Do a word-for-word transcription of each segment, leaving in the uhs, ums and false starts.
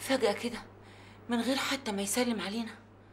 فجأة كده من غير حتى ما يسلم علينا.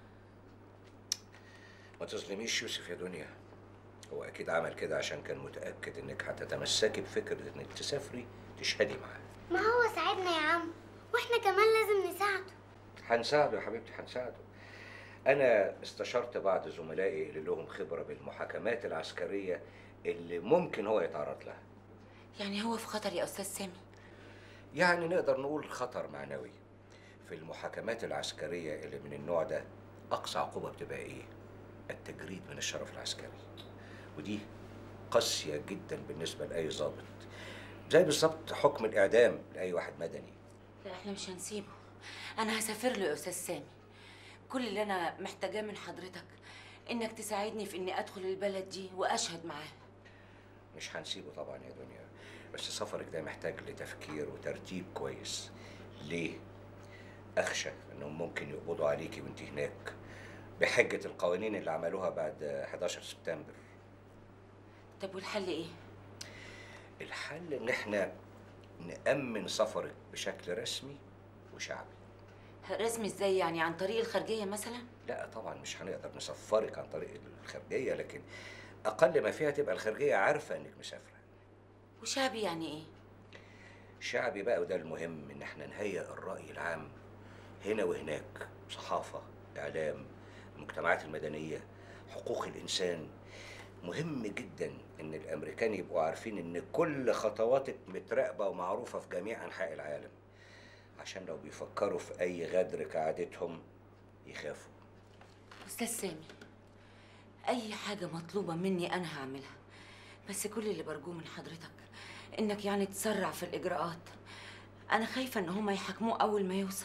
ما تظلميش يوسف يا دنيا، هو اكيد عمل كده عشان كان متاكد انك هتتمسكي بفكره انك تسافري تشهدي معاه. ما هو ساعدنا يا عم، واحنا كمان لازم نساعده. هنساعده يا حبيبتي، هنساعده. انا استشرت بعض زملائي اللي لهم خبره بالمحاكمات العسكريه اللي ممكن هو يتعرض لها. يعني هو في خطر يا أستاذ سامي؟ يعني نقدر نقول خطر معنوي. في المحاكمات العسكريه اللي من النوع ده اقصى عقوبه بتبقى ايه؟ التجريد من الشرف العسكري، ودي قاسيه جدا بالنسبه لاي ضابط، زي بالظبط حكم الاعدام لاي واحد مدني. لا احنا مش هنسيبه، انا هسافر له يا استاذ سامي. كل اللي انا محتاجاه من حضرتك انك تساعدني في اني ادخل البلد دي واشهد معاه. مش هنسيبه طبعا يا دنيا، بس سفرك ده محتاج لتفكير وترتيب كويس. ليه؟ اخشى انهم ممكن يقبضوا عليكي وانت هناك بحجه القوانين اللي عملوها بعد حداشر سبتمبر. طب والحل ايه؟ الحل ان احنا نأمن سفرك بشكل رسمي وشعبي. رسمي ازاي يعني؟ عن طريق الخارجيه مثلا؟ لا طبعا مش هنقدر نسفرك عن طريق الخارجيه، لكن اقل ما فيها تبقى الخارجيه عارفه انك مسافره. وشعبي يعني ايه؟ شعبي بقى، وده المهم، ان احنا نهيئ الرأي العام هنا وهناك، صحافة، اعلام، المجتمعات المدنية، حقوق الانسان. مهم جدا ان الامريكان يبقوا عارفين ان كل خطواتك متراقبة ومعروفة في جميع انحاء العالم، عشان لو بيفكروا في اي غدر كعادتهم يخافوا. استاذ سامي، اي حاجه مطلوبه مني انا هعملها، بس كل اللي برجوه من حضرتك انك يعني تسرع في الاجراءات. انا خايفه ان هما يحاكموه اول ما يوصل.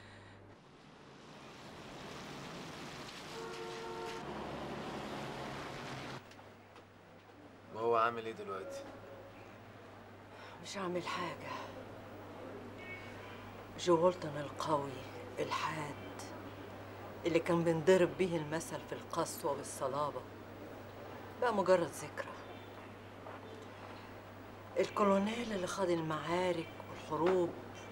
وهو عامل ايه دلوقتي؟ مش عامل حاجة. جو هولتون القوي الحاد اللي كان بنضرب بيه المثل في القسوة والصلابة بقى مجرد ذكرى. الكولونيل اللي خاض المعارك والحروب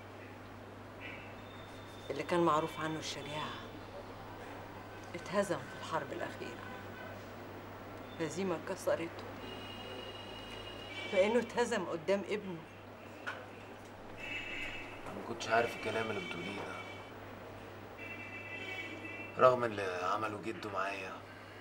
اللي كان معروف عنه الشجاعة اتهزم في الحرب الأخيرة. هزيمة كسرته لأنه اتهزم قدام ابنه. ما كنتش عارف الكلام اللي بتقوليه ده، رغم اللي عمله جده معايا.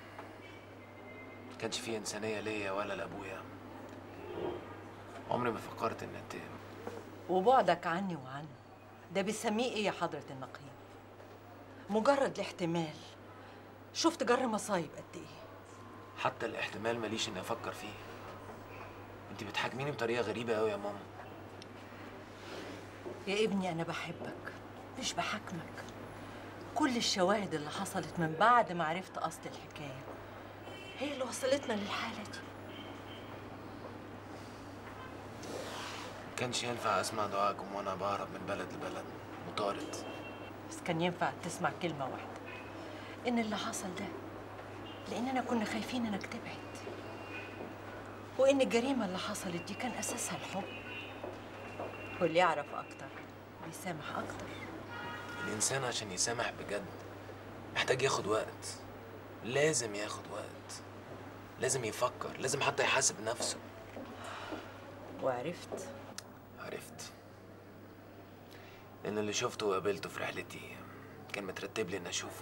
ما كانش فيه إنسانية ليا ولا لأبويا. عمري ما فكرت إني أنتقم. وبعدك عني وعنه ده بيسميه ايه يا حضرة النقيب؟ مجرد الاحتمال. شفت جر مصايب قد ايه؟ حتى الاحتمال ماليش إني أفكر فيه. أنت بتحاكميني بطريقة غريبة أوي يا ماما. يا ابني انا بحبك مش بحاكمك. كل الشواهد اللي حصلت من بعد ما عرفت اصل الحكايه هي اللي وصلتنا للحاله دي. كانش ينفع أسمع دعاءكم وأنا بهرب من بلد لبلد وطارد. بس كان ينفع تسمع كلمه واحده، ان اللي حصل ده لاننا كنا خايفين انك تبعد، وان الجريمه اللي حصلت دي كان اساسها الحب، واللي يعرف اكتر بيسامح اكتر. الإنسان عشان يسامح بجد محتاج ياخد وقت. لازم ياخد وقت، لازم يفكر، لازم حتى يحاسب نفسه. وعرفت؟ عرفت، لأن اللي شفته وقابلته في رحلتي كان مترتب لي إني أشوفه.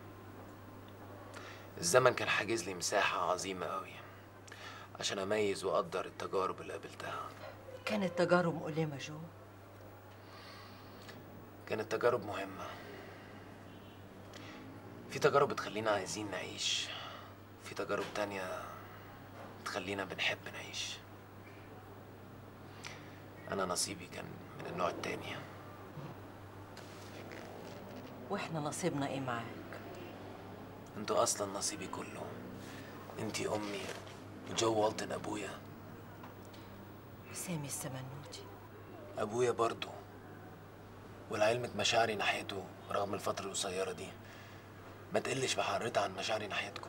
الزمن كان حاجز لي مساحة عظيمة أوي عشان أميز وأقدر التجارب اللي قابلتها. كانت تجارب مؤلمه جو. كانت تجارب مهمة. في تجارب بتخلينا عايزين نعيش، في تجارب تانية بتخلينا بنحب نعيش. أنا نصيبي كان من النوع التاني. واحنا نصيبنا ايه معاك؟ انتوا أصلا نصيبي كله. انتي أمي وجو والتن أبويا. وسامي السمنوتي أبويا برضو. ولعلمك مشاعري ناحيته رغم الفترة القصيرة دي ما تقلش بحرتها عن مشاعري ناحيتكم.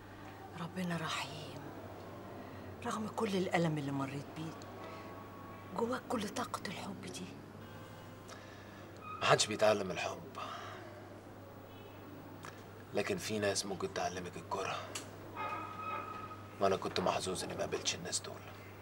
ربنا رحيم رغم كل الألم اللي مريت بيه. جواك كل طاقة الحب دي؟ محدش بيتعلم الحب، لكن في ناس ممكن تعلمك الكره، وانا كنت محظوظ اني ما قابلتش الناس دول.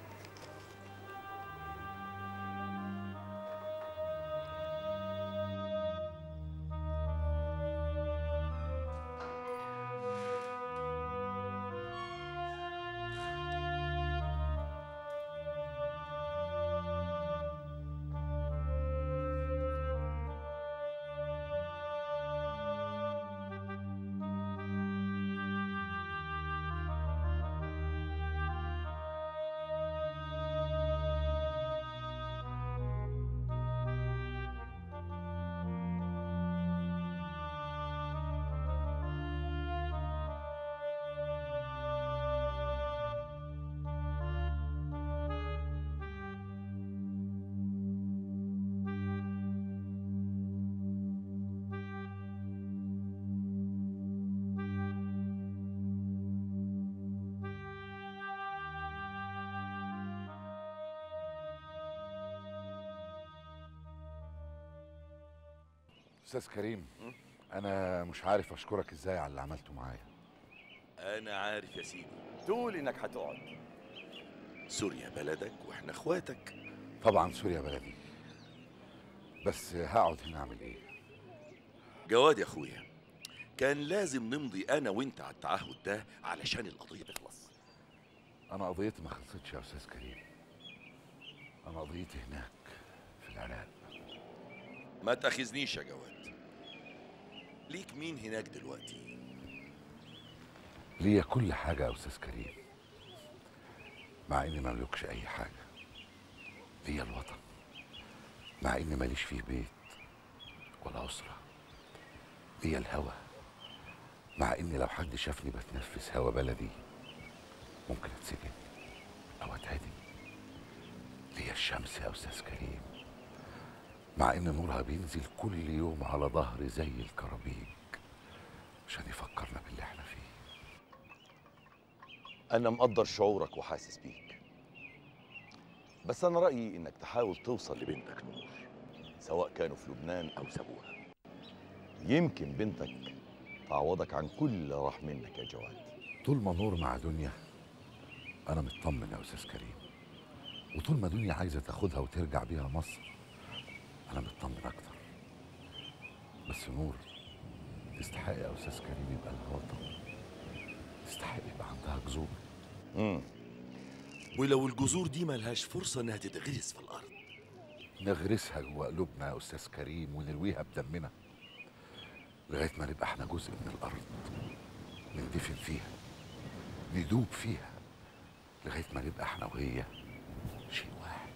استاذ كريم، انا مش عارف اشكرك ازاي على اللي عملته معايا. انا عارف يا سيدي، تقول انك هتقعد. سوريا بلدك واحنا اخواتك. طبعا سوريا بلدي، بس هقعد هنا اعمل ايه؟ جواد يا اخويا، كان لازم نمضي انا وانت على التعهد ده علشان القضيه تخلص. انا قضيتي ما خلصتش يا استاذ كريم، انا قضيتي هناك في العراق. ما تاخذنيش يا جواد، ليك مين هناك دلوقتي؟ ليا كل حاجه يا استاذ كريم، مع اني ما املكش اي حاجه. ليا الوطن، مع اني ماليش فيه بيت ولا اسره. ليا الهوى، مع اني لو حد شافني بتنفس هوا بلدي ممكن اتسجن او اتعدم. ليا الشمس يا استاذ كريم، مع ان نورها بينزل كل يوم على ظهري زي الكرابيج عشان يفكرنا باللي احنا فيه. انا مقدر شعورك وحاسس بيك، بس انا رايي انك تحاول توصل لبنتك نور، سواء كانوا في لبنان او سابوها. يمكن بنتك تعوضك عن كل اللي راح منك يا جواد. طول ما نور مع دنيا انا مطمن يا استاذ كريم، وطول ما دنيا عايزه تاخدها وترجع بيها مصر انا مطمن اكتر. بس نور تستحق يا استاذ كريم يبقى لها وطن، تستحق يبقى عندها جذور. امم ولو الجذور دي ملهاش فرصه انها تتغرس في الارض، نغرسها جوه قلوبنا يا استاذ كريم ونرويها بدمنا لغايه ما نبقى احنا جزء من الارض، ندفن فيها، ندوب فيها، لغايه ما نبقى احنا وهي شيء واحد.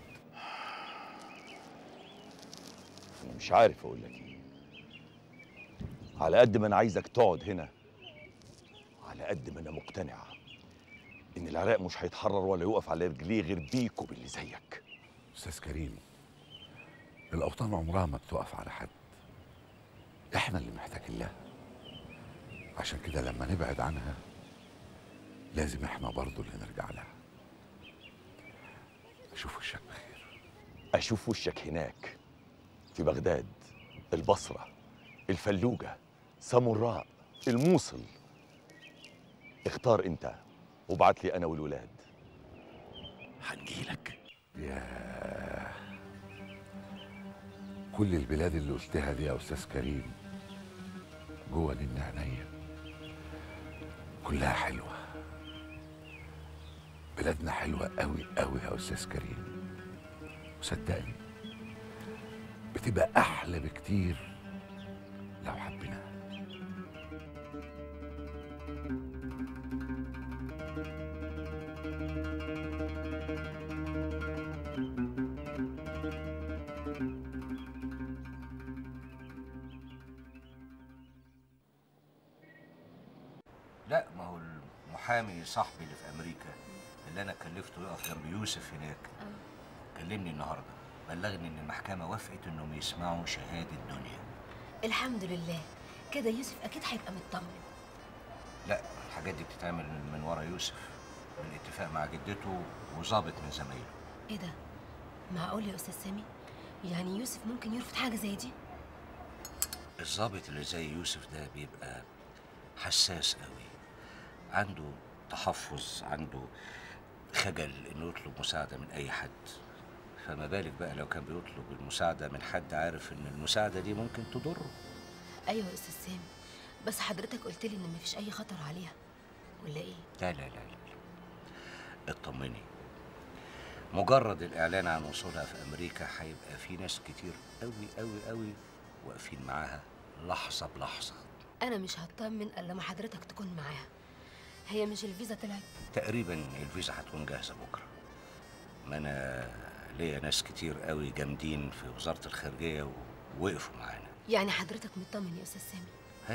انا مش عارف اقول لك ايه. على قد ما انا عايزك تقعد هنا، على قد ما انا مقتنع ان العراق مش هيتحرر ولا يقف على رجليه غير بيك وباللي زيك. استاذ كريم، الاوطان عمرها ما بتقف على حد، احنا اللي محتاجين لها. عشان كده لما نبعد عنها لازم احنا برضو اللي نرجع لها. اشوف وشك بخير. اشوف وشك هناك في بغداد، البصره، الفلوجه، ساموراء، الموصل. اختار انت وابعت لي انا والولاد، هنجيلك. ياه، كل البلاد اللي قلتها دي يا استاذ كريم جوه نين عينيا، كلها حلوه. بلادنا حلوه قوي قوي يا استاذ كريم، وصدقني بتبقى احلى بكتير لو حبيناها. لا، ما هو المحامي صاحبي اللي في امريكا اللي انا كلفته يقف جنب يوسف هناك كلمني النهارده، بلغني ان المحكمه وافقت انهم يسمعوا شهاده دنيا. الحمد لله، كده يوسف اكيد هيبقى مطمن. لا، الحاجات دي بتتعمل من ورا يوسف بالاتفاق مع جدته وظابط من زمايله. ايه ده؟ معقول يا استاذ سامي؟ يعني يوسف ممكن يرفض حاجه زي دي؟ الضابط اللي زي يوسف ده بيبقى حساس قوي، عنده تحفظ، عنده خجل انه يطلب مساعده من اي حد، فما بالك بقى لو كان بيطلب المساعده من حد عارف ان المساعده دي ممكن تضره. ايوه يا استاذ سامي، بس حضرتك قلت لي ان مفيش اي خطر عليها، ولا ايه؟ لا لا لا لا، اطمني، مجرد الاعلان عن وصولها في امريكا هيبقى في ناس كتير قوي قوي قوي واقفين معاها لحظه بلحظه. انا مش هطمن الا لما حضرتك تكون معاها. هي مش الفيزا طلعت؟ تقريبا الفيزا هتكون جاهزه بكره. ما انا ليا ناس كتير قوي جامدين في وزاره الخارجيه ووقفوا معانا. يعني حضرتك مطمن يا استاذ سامي؟ ها،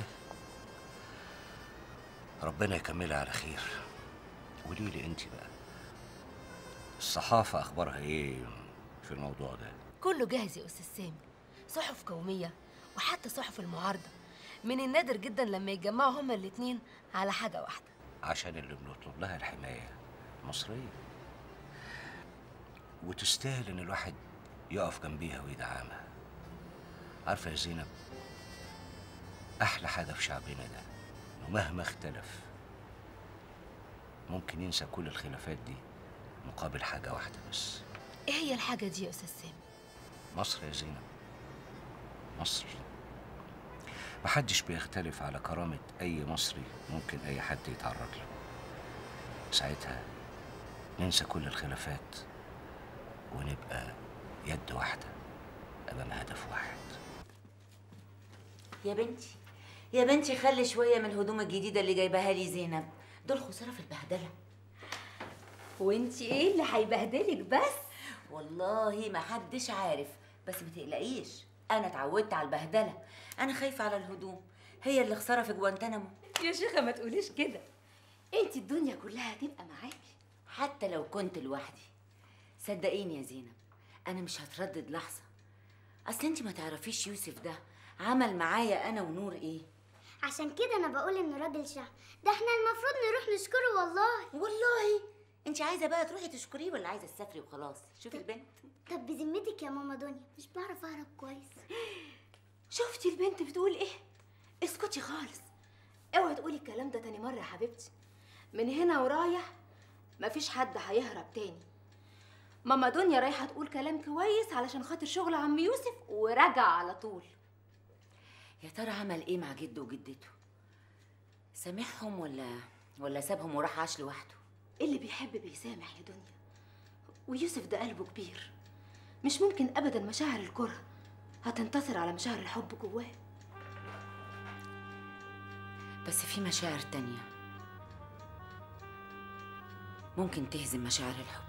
ربنا يكملها على خير. قولي لي انت بقى، الصحافه اخبارها ايه في الموضوع ده؟ كله جاهز يا استاذ سامي، صحف قوميه وحتى صحف المعارضه. من النادر جدا لما يتجمعوا هما الاتنين على حاجه واحده، عشان اللي بنطلب لها الحمايه مصريه، وتستاهل ان الواحد يقف جنبيها ويدعمها. عارفه يا زينب، احلى حاجه في شعبنا ده انه مهما اختلف ممكن ينسى كل الخلافات دي مقابل حاجه واحده بس. ايه هي الحاجه دي يا استاذ سامي؟ مصر يا زينب، مصر. محدش بيختلف على كرامة أي مصري ممكن أي حد يتعرض له. ساعتها ننسى كل الخلافات ونبقى يد واحدة أمام هدف واحد. يا بنتي يا بنتي خلي شويه من الهدوم الجديده اللي جايباها لي زينب، دول خساره في البهدله. وانتي ايه اللي هيبهدلك بس؟ والله ما حدش عارف، بس ما تقلقيش، انا اتعودت على البهدله. انا خايفه على الهدوم، هي اللي خساره في جوانتنامو. يا شيخه ما تقوليش كده، انتي الدنيا كلها هتبقى معاكي حتى لو كنت لوحدي. صدقيني يا زينب، انا مش هتردد لحظه. اصل انت ما تعرفيش يوسف ده عمل معايا انا ونور ايه. عشان كده انا بقول انه راجل شهم، ده احنا المفروض نروح نشكره. والله والله انت عايزه بقى تروحي تشكريه ولا عايزه تسافري وخلاص؟ شوفي البنت. طب بذمتك يا ماما دنيا مش بعرف اهرب كويس. شفتي البنت بتقول ايه؟ اسكتي خالص، اوعي تقولي الكلام ده تاني مره يا حبيبتي. من هنا ورايح مفيش حد هيهرب تاني. ماما دنيا رايحه تقول كلام كويس علشان خاطر شغل عم يوسف وراجع على طول. يا ترى عمل ايه مع جده وجدته؟ سامحهم ولا ولا سابهم وراح عاش لوحده؟ اللي بيحب بيسامح يا دنيا، ويوسف ده قلبه كبير، مش ممكن ابدا مشاعر الكره هتنتصر على مشاعر الحب جواه. بس في مشاعر تانية ممكن تهزم مشاعر الحب،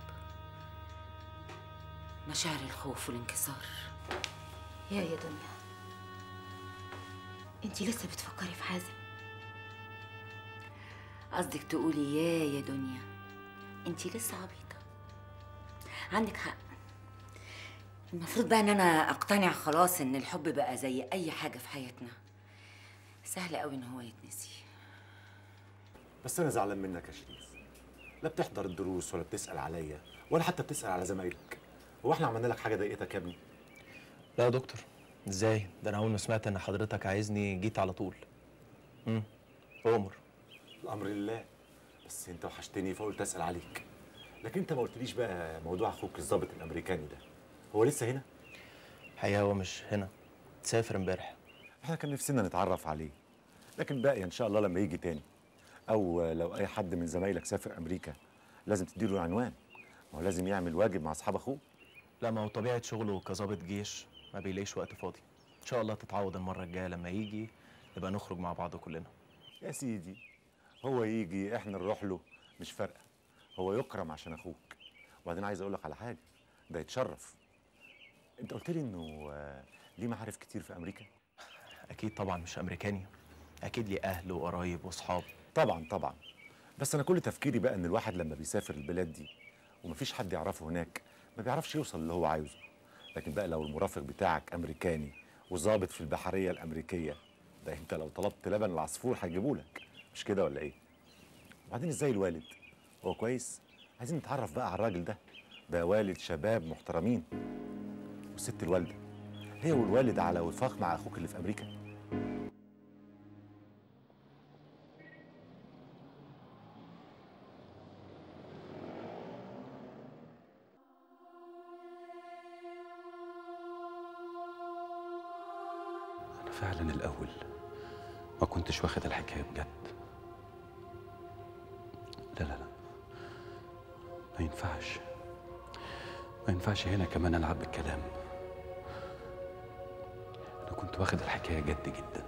مشاعر الخوف والانكسار. يا يا دنيا، انتي لسه بتفكري في حازم؟ قصدك تقولي يا يا دنيا انتي لسه عبيطة. عندك حق، المفروض بقى ان انا اقتنع خلاص ان الحب بقى زي اي حاجة في حياتنا، سهل قوي ان هو يتنسي. بس انا زعلان منك يا شريف، لا بتحضر الدروس ولا بتسأل عليا ولا حتى بتسأل على زمايلك. هو احنا عملنا لك حاجة ضايقتك يا ابني؟ لا يا دكتور، ازاي؟ ده انا اول ما سمعت ان حضرتك عايزني جيت على طول. امم امر. الامر لله، بس انت وحشتني فقلت اسال عليك. لكن انت ما قلتليش بقى موضوع اخوك الضابط الامريكاني ده، هو لسه هنا؟ الحقيقه هو مش هنا، سافر امبارح. احنا كان نفسنا نتعرف عليه، لكن باقي ان شاء الله لما يجي تاني، او لو اي حد من زمايلك سافر امريكا لازم تديله عنوان، ما هو لازم يعمل واجب مع اصحاب اخوه. لا، ما هو طبيعه شغله كظابط جيش ما بيلاقيش وقت فاضي. ان شاء الله تتعوض المره الجايه لما يجي نبقى نخرج مع بعض كلنا. يا سيدي، هو يجي احنا نروح له مش فارقه، هو يكرم عشان اخوك. وبعدين عايز اقول لك على حاجه، ده يتشرف. انت قلت لي انه ليه معارف كتير في امريكا؟ اكيد طبعا، مش امريكاني، اكيد ليه اهل وقرايب واصحاب. طبعا طبعا، بس انا كل تفكيري بقى ان الواحد لما بيسافر البلاد دي ومفيش حد يعرفه هناك ما بيعرفش يوصل اللي هو عايزه. لكن بقى لو المرافق بتاعك امريكاني وظابط في البحريه الامريكيه، ده انت لو طلبت لبن العصفور هيجيبولك، مش كده ولا ايه؟ وبعدين ازاي الوالد؟ هو كويس؟ عايزين نتعرف بقى على الراجل ده، ده والد شباب محترمين. والست الوالده هي والوالد على وفاق مع اخوك اللي في امريكا. أنا فعلا الأول ما كنتش واخد الحكاية بجد. لا لا لا، ما ينفعش ما ينفعش هنا كمان ألعب بالكلام. أنا كنت واخد الحكاية جد جدا،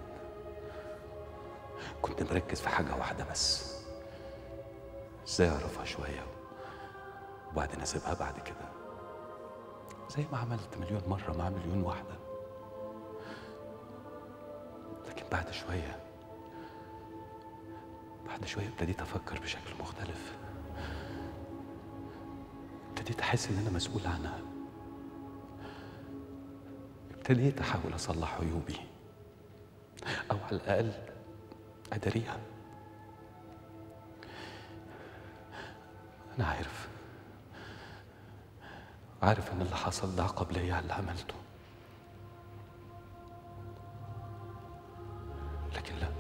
كنت مركز في حاجة واحدة بس، ازاي أعرفها شوية وبعدين أسيبها بعد كده، زي ما عملت مليون مرة مع مليون واحدة. لكن بعد شوية بعد شوية ابتديت أفكر بشكل مختلف، ابتديت أحس إن أنا مسؤول عنها، ابتديت أحاول أصلح عيوبي أو على الأقل أداريها. أنا عارف عارف إن اللي حصل ده عقاب ليا على اللي عملته، لكن لا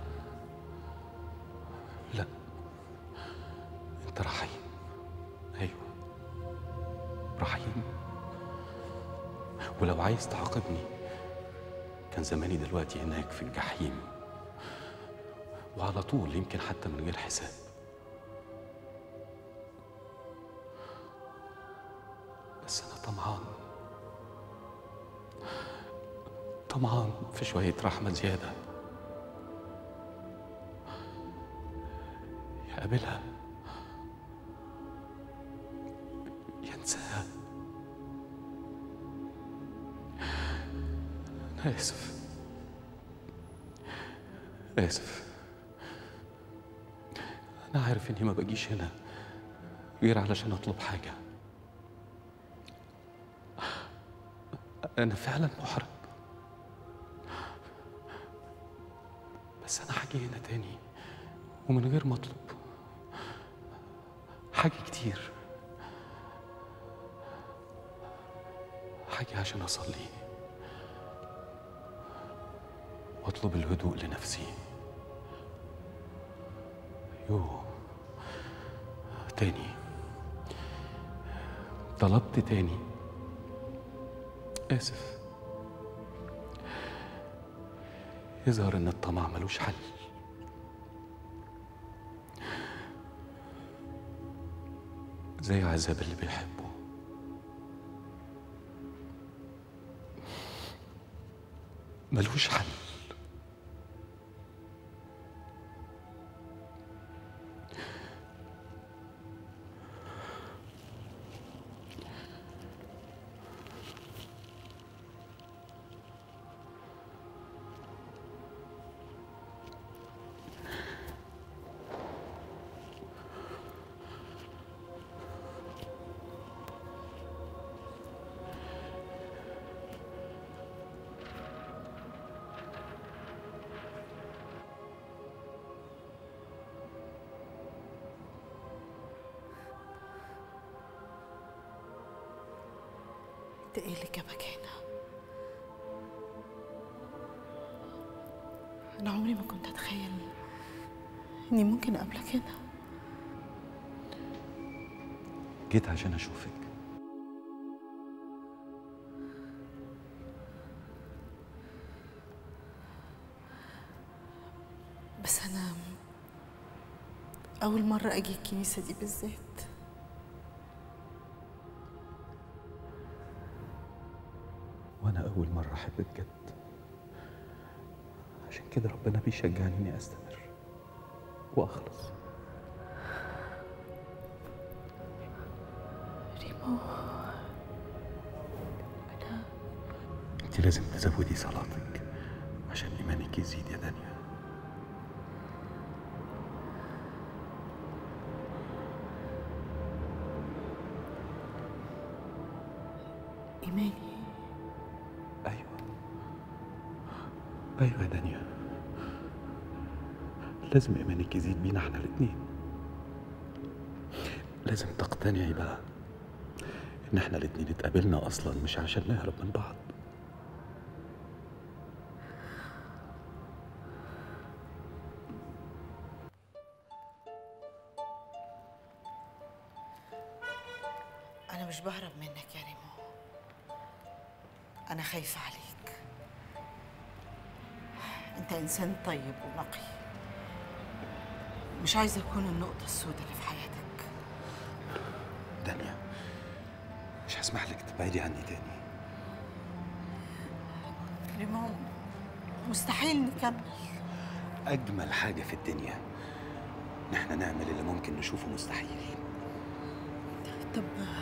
لا، أنت رحيم. أيوه رحيم، ولو عايز تعاقبني كان زماني دلوقتي هناك في الجحيم، وعلى طول، يمكن حتى من غير حساب. بس أنا طمعان طمعان في شوية رحمة زيادة، يقابلها ينساها. أنا آسف آسف أنا عارف إني ما باجيش هنا غير علشان أطلب حاجة. أنا فعلا محرج، بس أنا هاجي هنا تاني ومن غير ما أطلب حاجة كتير. حاجة عشان أصلي وأطلب الهدوء لنفسي. يوه تاني طلبت تاني، آسف. يظهر إن الطمع ملوش حل. زي عذاب اللي بيحبه، ملوش حل. انت ايه اللي جابك هنا؟ انا عمري ما كنت اتخيل اني ممكن اقابلك هنا. جيت عشان اشوفك. بس انا اول مرة اجي الكنيسة دي بالذات. وانا اول مرة احب بجد، عشان كده ربنا بيشجعني اني استمر واخلص. ريمو، انا انت لازم تزودي صلاتك عشان ايمانك يزيد يا دنيا. ايماني؟ ايوه ايوه يا دنيا، لازم ايمانك يزيد بينا احنا الاتنين. لازم تقتنعي بقى ان احنا الاتنين اتقابلنا اصلا مش عشان نهرب من بعض. أنا مش بهرب منك يا ريمو، أنا خايفة عليك. أنت إنسان طيب ونقي، مش عايزة أكون النقطة السوداء اللي في حياتك. دنيا، مش هسمح لك تبعدي عني تاني. ريمو مستحيل نكمل. أجمل حاجة في الدنيا إن احنا نعمل اللي ممكن نشوفه مستحيل. طب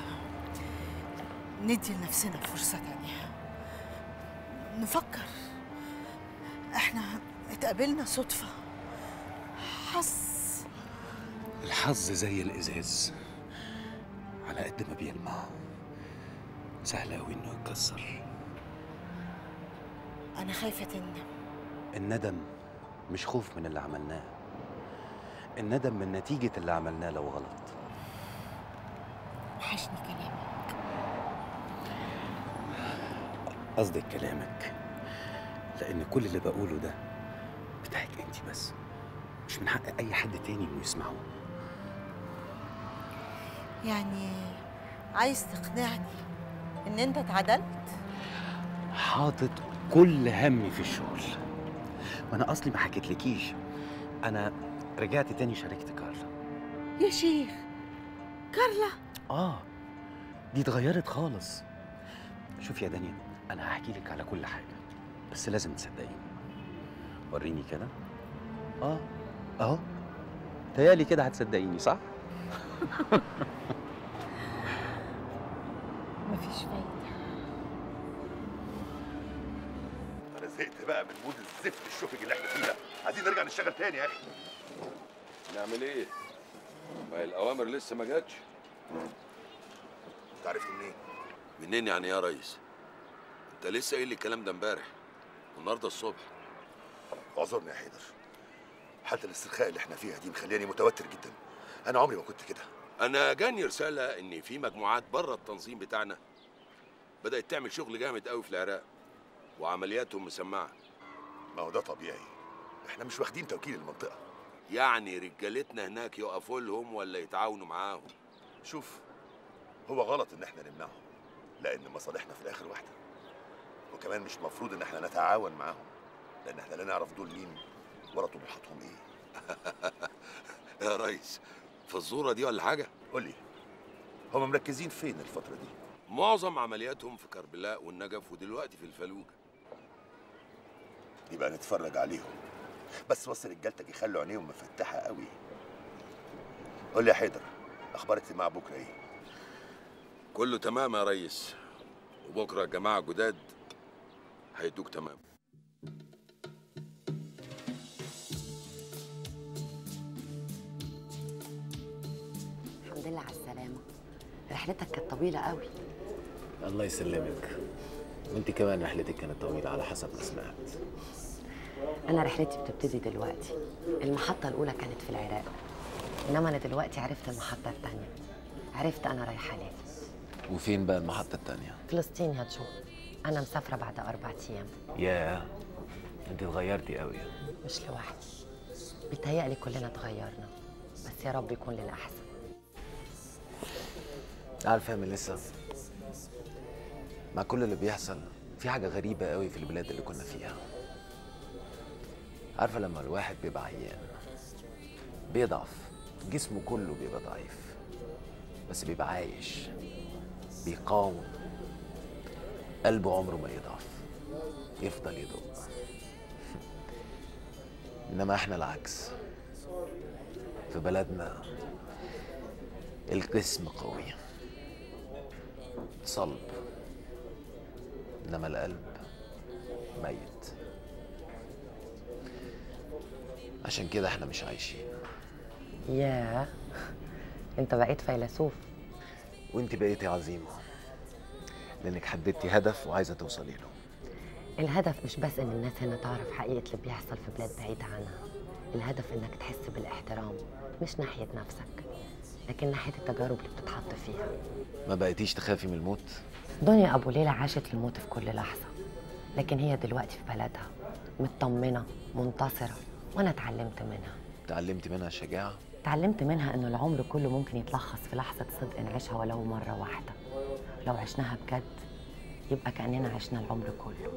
ندي لنفسنا فرصة تانية، نفكر. احنا اتقابلنا صدفة، حظ. الحظ زي الإزاز، على قد ما بيلمع سهل أوي إنه يتكسر. أنا خايفة تندم. الندم مش خوف من اللي عملناه، الندم من نتيجة اللي عملناه لو غلط. وحشني كلامك. قصدك كلامك، لأن كل اللي بقوله ده بتاعك انتي بس، مش من حق أي حد تاني إنه يسمعه. يعني عايز تقنعني إن أنت اتعدلت؟ حاطط كل همي في الشغل، وأنا أصلي ما حكيتلكيش، أنا رجعت تاني شاركت كارلا. يا شيخ، كارلا؟ آه، دي اتغيرت خالص. شوف يا دنيا، أنا هحكي لك على كل حاجة، بس لازم تصدقيني. وريني كده. آه، أهو. تهيألي كده هتصدقيني، صح؟ مفيش فايدة. انا زهقت بقى من مود الزفت الشوفج اللي احنا فيها، عايزين نرجع نشتغل تاني يا اخي. نعمل ايه؟ ما هي الاوامر لسه ما جاتش. انت عرفت منين؟ منين يعني يا ريس؟ انت لسه قايل لي الكلام ده امبارح والنهارده الصبح. اعذرني يا حيدر، حالة الاسترخاء اللي احنا فيها دي مخلياني متوتر جدا. انا عمري ما كنت كده. انا جاني رساله ان في مجموعات بره التنظيم بتاعنا بدات تعمل شغل جامد قوي في العراق وعملياتهم مسمعه. ما هو ده طبيعي، احنا مش واخدين توكيل المنطقه. يعني رجالتنا هناك يقفوا لهم ولا يتعاونوا معاهم؟ شوف، هو غلط ان احنا نمنعهم، لان مصالحنا في الاخر واحده، وكمان مش مفروض ان احنا نتعاون معاهم، لان احنا لا نعرف دول مين ولا طموحاتهم ايه. يا ريس، في الزوره دي ولا حاجه؟ قول لي، هم مركزين فين الفتره دي؟ معظم عملياتهم في كربلاء والنجف ودلوقتي في الفلوجه. يبقى نتفرج عليهم، بس وصل رجالتك يخلوا عينيهم مفتحه قوي. قول لي يا حيدر، اخبار اجتماع بكره ايه؟ كله تمام يا ريس، وبكره الجماعه جداد هيدوك تمام. الحمد لله على السلامة، رحلتك كانت طويلة قوي. الله يسلمك، وانت كمان رحلتك كانت طويلة على حسب ما سمعت. أنا رحلتي بتبتدي دلوقتي، المحطة الأولى كانت في العراق، إنما أنا دلوقتي عرفت المحطة التانية، عرفت أنا رايحة ليه. وفين بقى المحطة التانية؟ فلسطين يا جو، أنا مسافرة بعد أربع أيام. ياه، انت اتغيرتي قوي. مش لوحدي، بيتهيألي كلنا اتغيرنا، بس يا رب يكون للأحسن. عارفة يا ميليسا، مع كل اللي بيحصل في حاجة غريبة قوي في البلاد اللي كنا فيها. عارفة لما الواحد بيبقى عيان بيضعف، جسمه كله بيبقى ضعيف، بس بيبقى عايش، بيقاوم، قلبه عمره ما يضعف، يفضل يدق. إنما إحنا العكس، في بلدنا الجسم قوي صلب، إنما القلب ميت. عشان كده احنا مش عايشين. ياه، انت بقيت فيلسوف. وانت بقيتي عظيمة، لانك حددتي هدف وعايزة توصلي له. الهدف مش بس ان الناس هنا تعرف حقيقة اللي بيحصل في بلاد بعيدة عنها، الهدف انك تحس بالاحترام مش ناحية نفسك، لكن ناحيه التجارب اللي بتتحط فيها. ما بقيتيش تخافي من الموت؟ دنيا ابو ليلى عاشت الموت في كل لحظه، لكن هي دلوقتي في بلدها مطمنه منتصره، وانا اتعلمت منها. اتعلمتي منها الشجاعه؟ اتعلمت منها ان العمر كله ممكن يتلخص في لحظه صدق نعيشها ولو مره واحده. لو عشناها بجد يبقى كاننا عشنا العمر كله.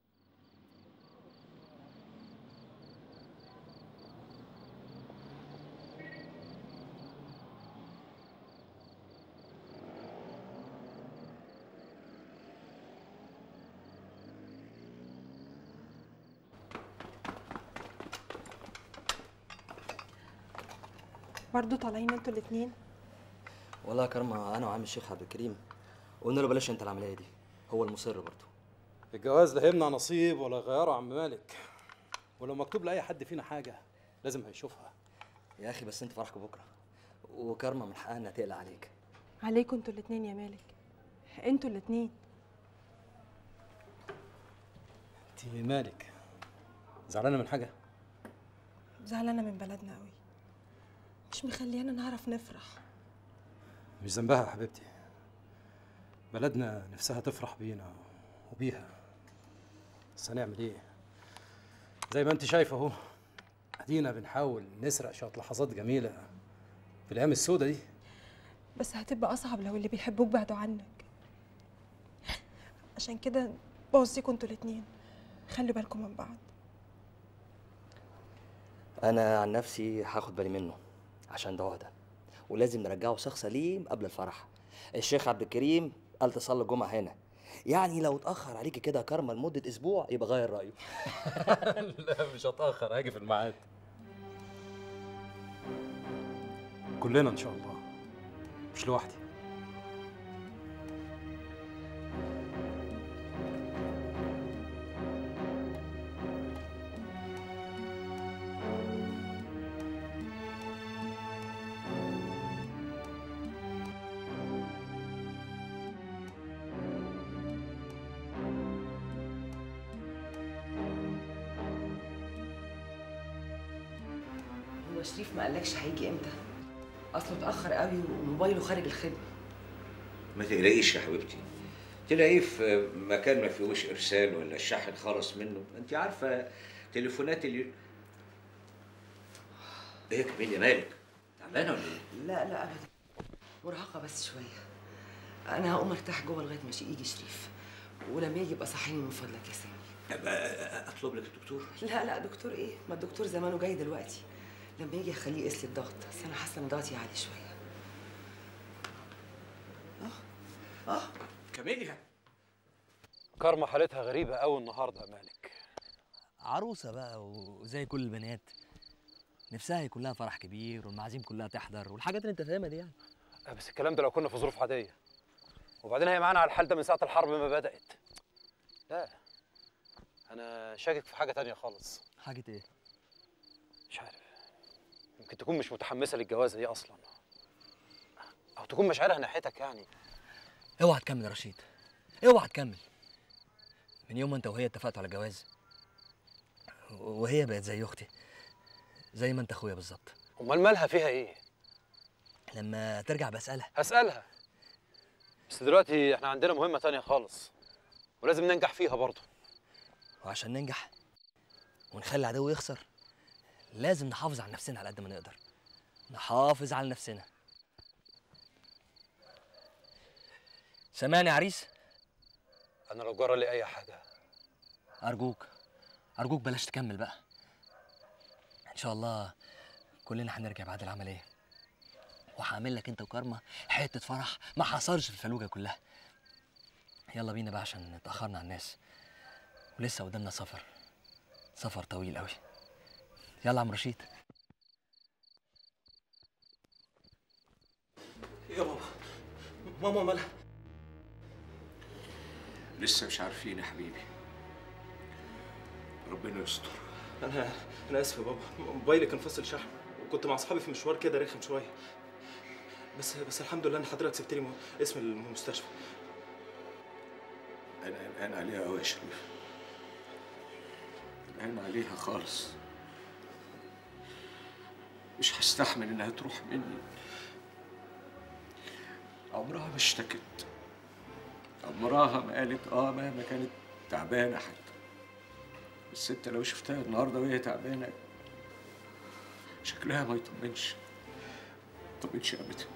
برضه طالعين انتوا الاتنين؟ والله يا كرمة انا وعم الشيخ عبد الكريم قلنا له بلاش انت العمليه دي، هو المصر برضه. الجواز لا يمنع نصيب ولا يغيره يا عم مالك، ولو مكتوب لاي حد فينا حاجه لازم هيشوفها. يا اخي بس انت فرحك بكره، وكرمة من حقها انها تقلق عليك. عليكم انتوا الاتنين يا مالك، انتوا الاتنين. انت مالك زعلانه من حاجه؟ زعلانه من بلدنا قوي، مش مخليانا نعرف نفرح. مش ذنبها يا حبيبتي، بلدنا نفسها تفرح بينا وبيها، بس هنعمل ايه؟ زي ما انت شايفه اهو، ادينا بنحاول نسرق شويه لحظات جميله في الايام السوداء دي. بس هتبقى اصعب لو اللي بيحبوك بعدوا عنك. عشان كده بوصيكوا انتوا الاتنين خلوا بالكم من بعض. انا عن نفسي هاخد بالي منه عشان ده عهده، ولازم نرجعه شخص سليم قبل الفرح. الشيخ عبد الكريم قال تصلي الجمعه هنا، يعني لو اتاخر عليكي كده يا كرمه لمده اسبوع يبقى غير رايه. لا مش هتاخر، هاجي في الميعاد. كلنا ان شاء الله، مش لوحدي. هو شريف ما قالكش هيجي امتى؟ اصله اتاخر قوي وموبايله خارج الخدمه. ما تقلقيش يا حبيبتي، تلاقيه في مكان ما فيهوش ارسال ولا الشاحن خلص منه، انت عارفه تليفونات اللي ايه يا كميل مالك؟ تعبانه ولا ايه؟ لا لا ابدا، مرهقه بس شويه. انا هقوم ارتاح جوه لغايه ما يجي شريف، ولما يجي يبقى صحيني من فضلك يا سامي. ابقى اطلب لك الدكتور؟ لا لا دكتور ايه؟ ما الدكتور زمانه جاي دلوقتي. لما يجي اخليه يقيس لي الضغط، بس انا حاسه ان ضغطي عالي شويه. اه اه كاميليا. كارما حالتها غريبه قوي النهارده يا مالك. عروسه بقى وزي كل البنات، نفسها يكون لها فرح كبير والمعازيم كلها تحضر والحاجات اللي انت فاهمها دي يعني. بس الكلام ده لو كنا في ظروف عاديه، وبعدين هي معانا على الحال ده من ساعه الحرب ما بدات. لا انا شاكك في حاجه تانية خالص. حاجه ايه؟ مش عارف، يمكن تكون مش متحمسه للجوازه دي اصلا، او تكون مشاعرها ناحيتك يعني. اوعى تكمل يا رشيد، اوعى تكمل. من يوم ما انت وهي اتفقتوا على جواز وهي بقت زي اختي، زي ما انت اخويا بالظبط. امال مالها فيها ايه؟ لما ترجع بسالها. هسالها، بس دلوقتي احنا عندنا مهمه تانية خالص ولازم ننجح فيها برضه. وعشان ننجح ونخلي العدو يخسر لازم نحافظ على نفسنا على قد ما نقدر. نحافظ على نفسنا. سامعني يا عريس؟ انا لو جرى لي اي حاجه ارجوك ارجوك بلاش تكمل بقى. ان شاء الله كلنا هنرجع بعد العمليه، وهعمل لك انت وكارما حته فرح ما حصلش في الفلوجه كلها. يلا بينا بقى عشان اتاخرنا على الناس، ولسه قدامنا سفر سفر طويل قوي. يلا يا عم رشيد. يا بابا، ماما مالها؟ لسه مش عارفين يا حبيبي، ربنا يستر. انا انا اسف يا بابا، موبايلي كان فاصل شحن وكنت مع اصحابي في مشوار كده رخم شويه، بس بس الحمد لله ان حضرتك سبت لي اسم المستشفى. انا قلقان عليها قوي يا شريف، قلقان عليها خالص، مش هستحمل انها تروح مني. عمرها ما اشتكت، عمرها ما قالت اه مهما كانت تعبانه حتى. بس انت لو شفتها النهارده وهي تعبانه شكلها ما يطمنش، ما يطمنش ابدا.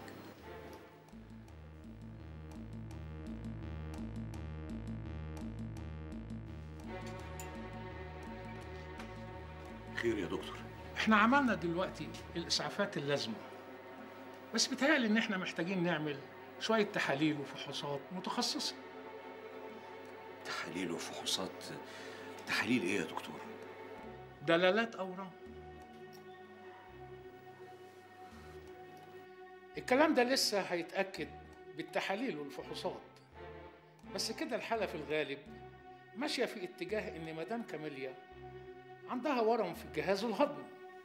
خير يا دكتور؟ احنا عملنا دلوقتي الاسعافات اللازمه، بس بيتهيألي ان احنا محتاجين نعمل شويه تحاليل وفحوصات متخصصه. تحاليل وفحوصات؟ تحاليل ايه يا دكتور؟ دلالات اورام. الكلام ده لسه هيتاكد بالتحاليل والفحوصات، بس كده الحاله في الغالب ماشيه في اتجاه ان مدام كاميليا عندها ورم في الجهاز الهضمي.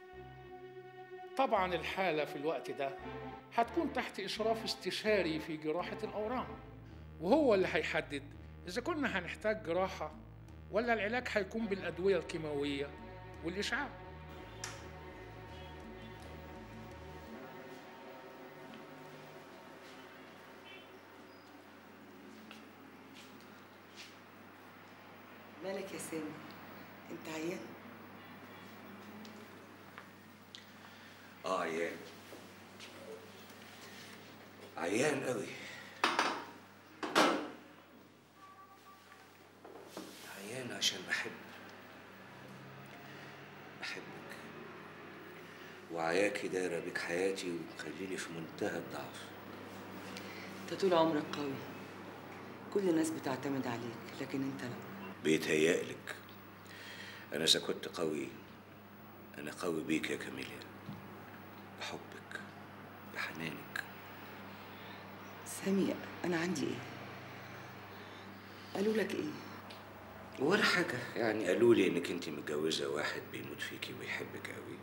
طبعا الحالة في الوقت ده هتكون تحت إشراف استشاري في جراحة الأورام، وهو اللي هيحدد إذا كنا هنحتاج جراحة ولا العلاج هيكون بالأدوية الكيماوية والإشعاع. مالك يا سامي؟ انت عيان؟ اه عيان، عيان قوي، عيان عشان بحب بحبك، وعياكي دايرة بيك حياتي ومخليني في منتهى الضعف. انت طول عمرك قوي، كل الناس بتعتمد عليك، لكن انت لا. بيتهيألك. أنا إذا كنت قوي أنا قوي بيك يا كاميليا، بحبك بحنانك. سامي أنا عندي إيه؟ قالوا لك إيه؟ ولا حاجة، يعني قالوا لي إنك أنت متجوزة واحد بيموت فيكي ويحبك قوي،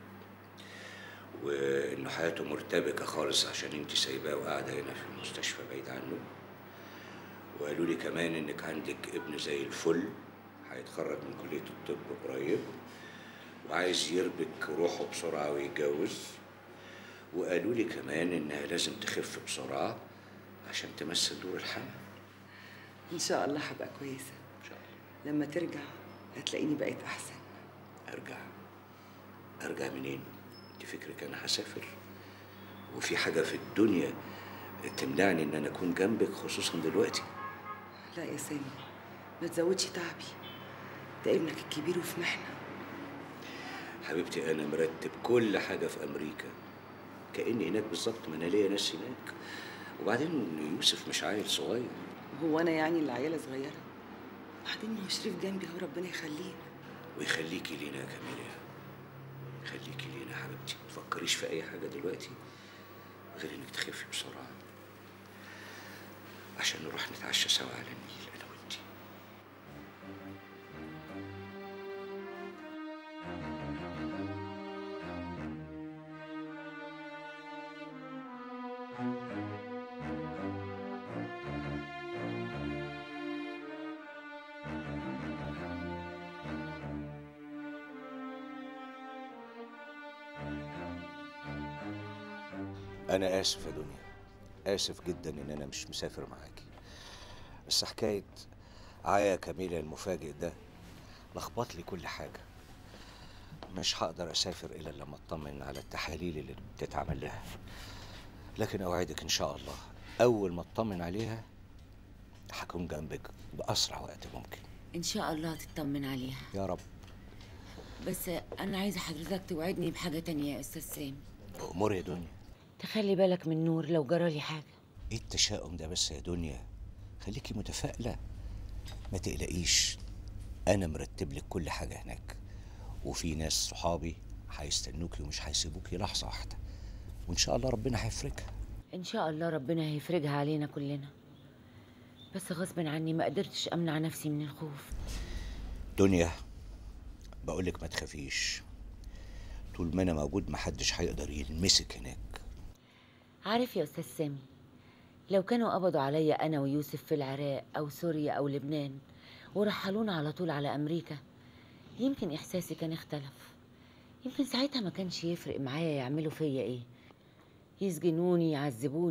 وإنه حياته مرتبكة خالص عشان أنت سايباه وقاعدة هنا في المستشفى بعيد عنه. وقالوا لي كمان إنك عندك ابن زي الفل هيتخرج من كلية الطب قريب وعايز يربك روحه بسرعة ويتجوز. وقالوا لي كمان إنها لازم تخف بسرعة عشان تمثل دور الحمل. إن شاء الله هبقى كويسة. إن شاء الله. لما ترجع هتلاقيني بقيت أحسن. أرجع؟ أرجع منين؟ أنت فكرك أنا هسافر؟ وفي حاجة في الدنيا تمنعني إن أنا أكون جنبك خصوصا دلوقتي؟ لا يا سامي، ما تزودش تعبي، ده ابنك الكبير وفي محنة. حبيبتي أنا مرتب كل حاجة في أمريكا كأني هناك بالظبط، ما أنا ليا ناس هناك. وبعدين يوسف مش عيل صغير. هو أنا يعني اللي عيالة صغيرة؟ وبعدين ما هو شريف جنبي أهو، ربنا يخليه. ويخليكي لينا يا كاميليا، يخليكي لينا حبيبتي. ما تفكريش في أي حاجة دلوقتي غير إنك تخفي بسرعة عشان نروح نتعشى سوا على النيل أنا وأنتي. أنا آسف يا دنيا، آسف جدا إن أنا مش مسافر معاكي، بس حكاية عيا كاميليا المفاجئ ده لخبط لي كل حاجة. مش هقدر أسافر إلا لما أطمن على التحاليل اللي بتتعمل لها، لكن أوعدك إن شاء الله أول ما أطمن عليها هكون جنبك بأسرع وقت ممكن. إن شاء الله تطمن عليها يا رب. بس أنا عايزة حضرتك توعدني بحاجة تانية يا أستاذ سامي. أمور يا دنيا. تخلي بالك من نور لو جرالي حاجة. إيه التشاؤم ده بس يا دنيا؟ خليكي متفائلة، ما تقلقيش، أنا مرتب لك كل حاجة هناك، وفي ناس صحابي هيستنوكي ومش هيسيبوكي لحظة واحدة، وإن شاء الله ربنا هيفرجها. إن شاء الله ربنا هيفرجها علينا كلنا، بس غصب عني ما قدرتش أمنع نفسي من الخوف. دنيا بقولك ما تخافيش، طول ما أنا موجود محدش هيقدر يلمسك هناك. عارف يا أستاذ سامي، لو كانوا قبضوا عليا أنا ويوسف في العراق أو سوريا أو لبنان ورحلونا على طول على أمريكا، يمكن إحساسي كان اختلف. يمكن ساعتها ما كانش يفرق معايا يعملوا فيا إيه، يسجنوني يعذبوني،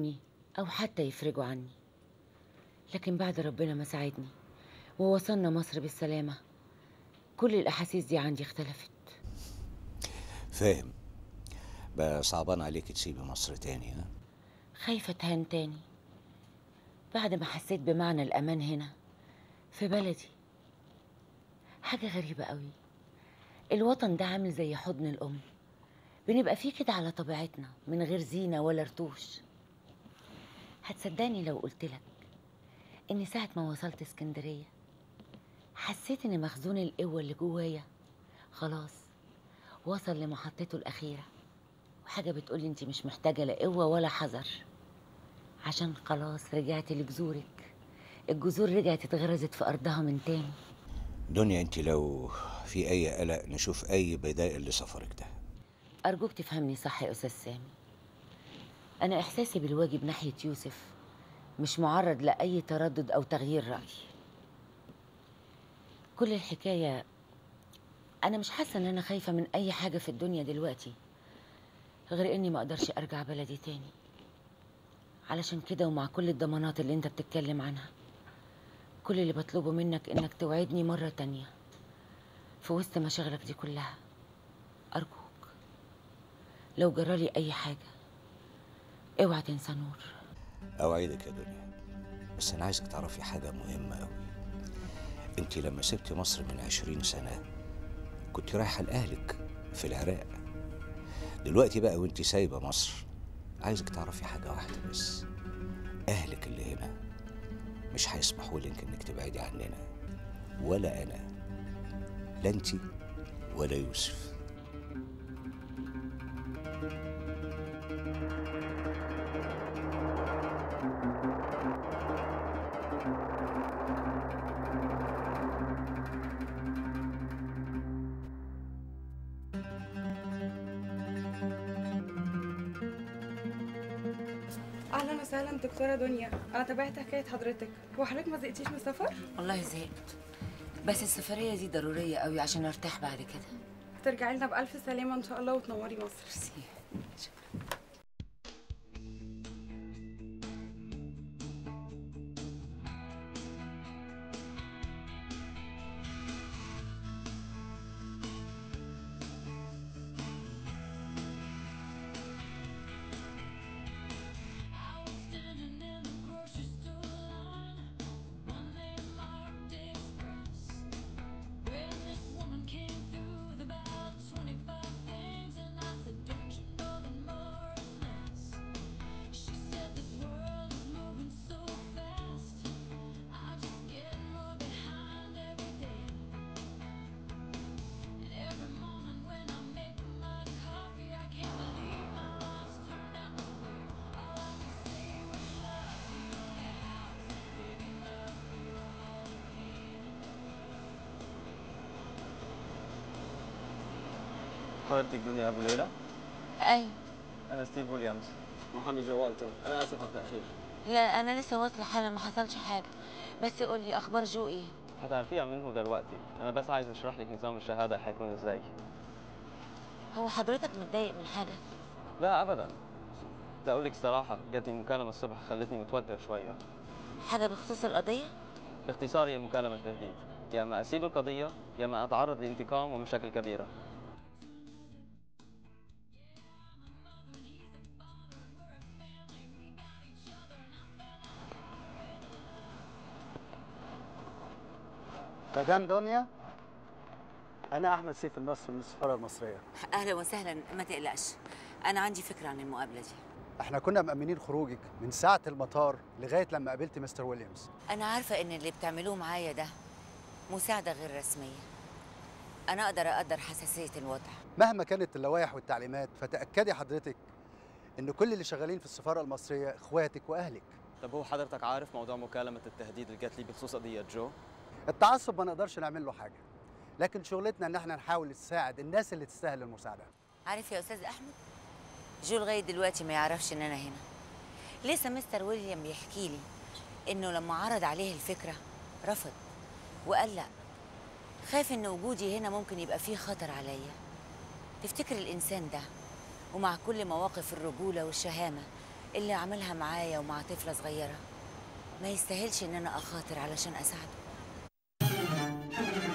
أو حتى يفرجوا عني. لكن بعد ربنا ما ساعدني ووصلنا مصر بالسلامة، كل الأحاسيس دي عندي اختلفت. فاهم. بقى صعبان عليك تسيبي مصر تاني؟ ها؟ خايفة اتهان تاني بعد ما حسيت بمعنى الأمان هنا في بلدي. حاجة غريبة قوي، الوطن ده عامل زي حضن الأم، بنبقى فيه كده على طبيعتنا من غير زينة ولا رتوش. هتصدقني لو قلتلك إني ساعة ما وصلت اسكندرية حسيت إن مخزون القوة اللي جوايا خلاص وصل لمحطته الأخيرة، وحاجة بتقولي انتي مش محتاجة لا قوة ولا حذر، عشان خلاص رجعتي لجذورك. الجذور رجعت اتغرزت في أرضها من تاني. دنيا، انت لو في اي قلق نشوف اي بدائل لسفرك ده. أرجوك تفهمني صح يا أستاذ سامي، أنا إحساسي بالواجب ناحية يوسف مش معرض لأي تردد أو تغيير رأي. كل الحكاية أنا مش حاسة إن أنا خايفة من أي حاجة في الدنيا دلوقتي غير إني ما أقدرش أرجع بلدي تاني. علشان كده ومع كل الضمانات اللي أنت بتتكلم عنها، كل اللي بطلبه منك إنك توعدني مرة تانية في وسط مشاغلك دي كلها. أرجوك لو جرالي أي حاجة اوعى تنسى نور. اوعدك يا دنيا، بس انا عايزك تعرفي حاجه مهمه قوي. انت لما سبتي مصر من عشرين سنه كنت رايحه لاهلك في العراق. دلوقتي بقى وانت سايبه مصر عايزك تعرفي حاجه واحده بس، اهلك اللي هنا مش هيسمحوا لك انك تبعدي عننا، ولا انا، لا انت ولا يوسف. اهلا وسهلا دكتوره دنيا، انا تابعت حكايه حضرتك. هو حضرتك ما زهقتيش من السفر؟ والله زهقت، بس السفرية دي ضرورية قوي عشان ارتاح بعد كده. ترجعي لنا بألف سلامة ان شاء الله وتنوري مصر. شكرا. حضرتك دنيا ابو ليلى؟ ايوه انا ستيف ويليامز، محامي جو والتر. انا اسف على التاخير. لا انا لسه واصله حالا، ما حصلش حاجه، بس قولي اخبار جو ايه؟ هتعرفيها منه دلوقتي. انا بس عايز اشرح لك نظام الشهاده هيكون ازاي. هو حضرتك متضايق من حاجه؟ لا ابدا، ده اقول لك الصراحه، جات لي مكالمه الصبح خلتني متوتر شويه. حاجه بخصوص القضيه؟ باختصار هي مكالمه تهديد، يا اما اسيب القضيه يا اما اتعرض لانتقام ومشاكل كبيره. مدام دنيا، أنا أحمد سيف النصر من السفارة المصرية. اهلا وسهلا، ما تقلقش، انا عندي فكره عن المقابله دي. احنا كنا مأمنين خروجك من ساعة المطار لغاية لما قابلت مستر ويليامز. انا عارفه ان اللي بتعملوه معايا ده مساعده غير رسميه، انا اقدر اقدر حساسيه الوضع. مهما كانت اللوائح والتعليمات فتأكدي حضرتك إن كل اللي شغالين في السفارة المصرية إخواتك وأهلك. طب هو حضرتك عارف موضوع مكالمه التهديد اللي جات لي بخصوص قضيه جو؟ التعصب ما نقدرش نعمل له حاجة، لكن شغلتنا إن احنا نحاول نساعد الناس اللي تستاهل المساعدة. عارف يا استاذ احمد، جو لغايه دلوقتي ما يعرفش ان انا هنا. لسه مستر ويليام بيحكي لي انه لما عرض عليه الفكره رفض وقال لا، خايف ان وجودي هنا ممكن يبقى فيه خطر عليا. تفتكر الانسان ده ومع كل مواقف الرجوله والشهامه اللي عملها معايا ومع طفلة صغيرة ما يستاهلش ان انا اخاطر علشان اساعده.